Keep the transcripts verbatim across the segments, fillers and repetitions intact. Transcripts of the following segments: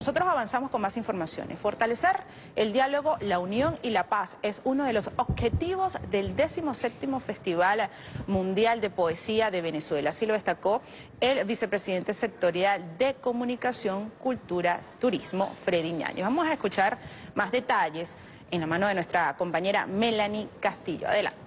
Nosotros avanzamos con más informaciones. Fortalecer el diálogo, la unión y la paz es uno de los objetivos del decimoséptimo Festival Mundial de Poesía de Venezuela. Así lo destacó el vicepresidente sectorial de Comunicación, Cultura, Turismo, Freddy Ñañez. Vamos a escuchar más detalles en la mano de nuestra compañera Melanie Castillo. Adelante.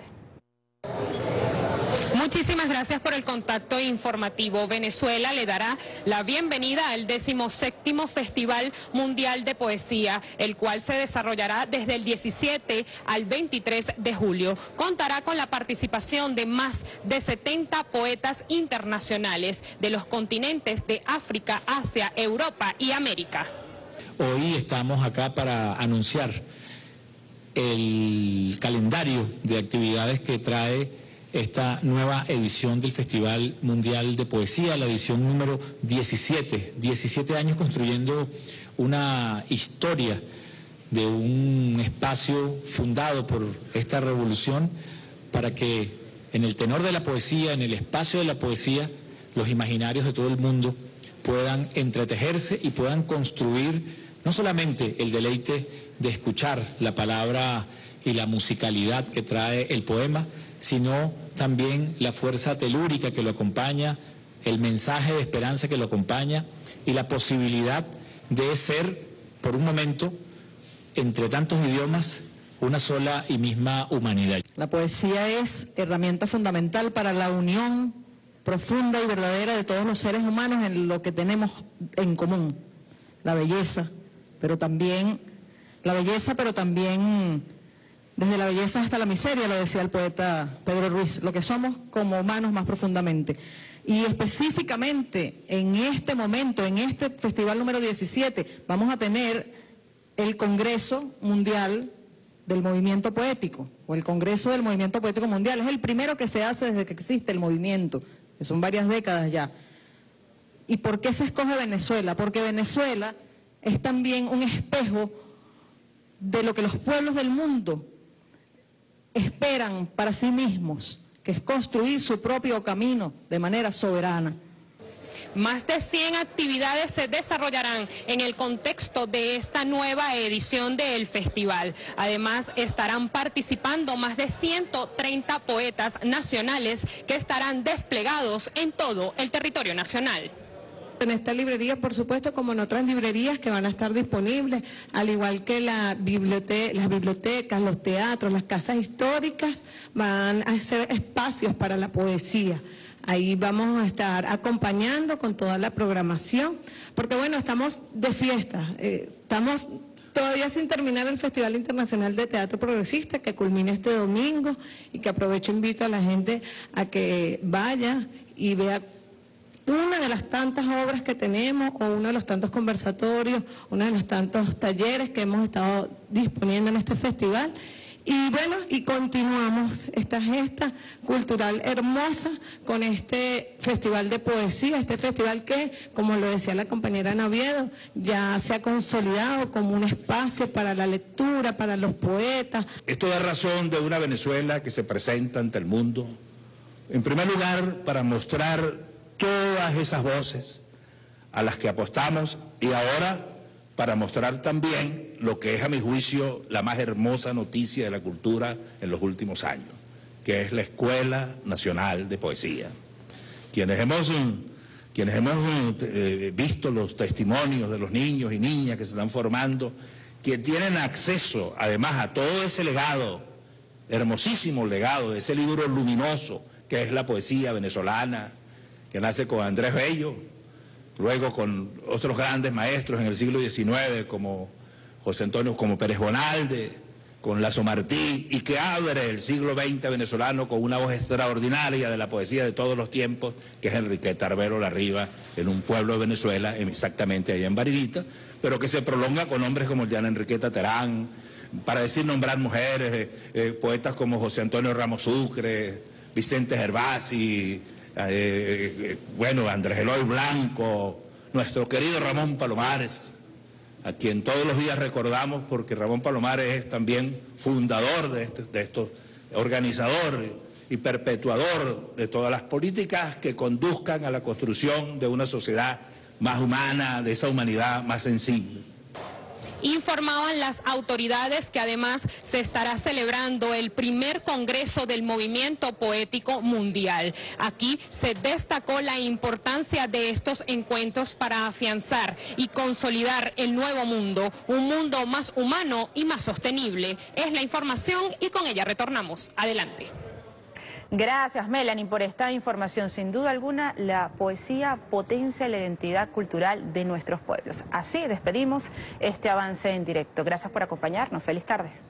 Muchísimas gracias por el contacto informativo. Venezuela le dará la bienvenida al decimoséptimo Festival Mundial de Poesía, el cual se desarrollará desde el diecisiete al veintitrés de julio. Contará con la participación de más de setenta poetas internacionales de los continentes de África, Asia, Europa y América. Hoy estamos acá para anunciar el calendario de actividades que trae esta nueva edición del Festival Mundial de Poesía, la edición número diecisiete. diecisiete años construyendo una historia de un espacio fundado por esta revolución para que en el tenor de la poesía, en el espacio de la poesía, los imaginarios de todo el mundo puedan entretejerse y puedan construir no solamente el deleite de escuchar la palabra y la musicalidad que trae el poema, sino también la fuerza telúrica que lo acompaña, el mensaje de esperanza que lo acompaña y la posibilidad de ser, por un momento, entre tantos idiomas, una sola y misma humanidad. La poesía es herramienta fundamental para la unión profunda y verdadera de todos los seres humanos en lo que tenemos en común, la belleza, pero también, la belleza, pero también... desde la belleza hasta la miseria, lo decía el poeta Pedro Ruiz, lo que somos como humanos más profundamente. Y específicamente en este momento, en este festival número diecisiete, vamos a tener el Congreso Mundial del Movimiento Poético, o el Congreso del Movimiento Poético Mundial. Es el primero que se hace desde que existe el movimiento, que son varias décadas ya. ¿Y por qué se escoge Venezuela? Porque Venezuela es también un espejo de lo que los pueblos del mundo esperan para sí mismos, que es construir su propio camino de manera soberana. Más de cien actividades se desarrollarán en el contexto de esta nueva edición del festival. Además, estarán participando más de ciento treinta poetas nacionales que estarán desplegados en todo el territorio nacional. En esta librería, por supuesto, como en otras librerías que van a estar disponibles, al igual que la bibliote- las bibliotecas, los teatros, las casas históricas, van a ser espacios para la poesía. Ahí vamos a estar acompañando con toda la programación, porque bueno, estamos de fiesta, eh, estamos todavía sin terminar el Festival Internacional de Teatro Progresista, que culmina este domingo, y que aprovecho, invito a la gente a que vaya y vea una de las tantas obras que tenemos, o uno de los tantos conversatorios, uno de los tantos talleres que hemos estado disponiendo en este festival. Y bueno, y continuamos esta gesta cultural hermosa con este festival de poesía, este festival que, como lo decía la compañera Ana Oviedo, ya se ha consolidado como un espacio para la lectura, para los poetas. Esto da razón de una Venezuela que se presenta ante el mundo, en primer lugar, para mostrar todas esas voces a las que apostamos, y ahora para mostrar también lo que es, a mi juicio, la más hermosa noticia de la cultura en los últimos años, que es la Escuela Nacional de Poesía. Quienes hemos, quienes hemos eh, visto los testimonios de los niños y niñas que se están formando, que tienen acceso además a todo ese legado, hermosísimo legado, de ese libro luminoso que es la poesía venezolana, que nace con Andrés Bello, luego con otros grandes maestros en el siglo diecinueve como José Antonio, como Pérez Bonalde, con Lazo Martí, y que abre el siglo veinte venezolano con una voz extraordinaria de la poesía de todos los tiempos, que es Enriqueta Arbelo Larriba, en un pueblo de Venezuela, exactamente allá en Baririta, pero que se prolonga con hombres como el de Ana Enriqueta Terán, para decir nombrar mujeres, eh, eh, poetas como José Antonio Ramos Sucre, Vicente Gervasi, Eh, eh, bueno, Andrés Eloy Blanco, nuestro querido Ramón Palomares, a quien todos los días recordamos, porque Ramón Palomares es también fundador de, este, de estos, organizador y perpetuador de todas las políticas que conduzcan a la construcción de una sociedad más humana, de esa humanidad más sensible. Informaban las autoridades que además se estará celebrando el primer Congreso del Movimiento Poético Mundial. Aquí se destacó la importancia de estos encuentros para afianzar y consolidar el nuevo mundo, un mundo más humano y más sostenible. Es la información y con ella retornamos. Adelante. Gracias, Melanie, por esta información. Sin duda alguna, la poesía potencia la identidad cultural de nuestros pueblos. Así despedimos este avance en directo. Gracias por acompañarnos. Feliz tarde.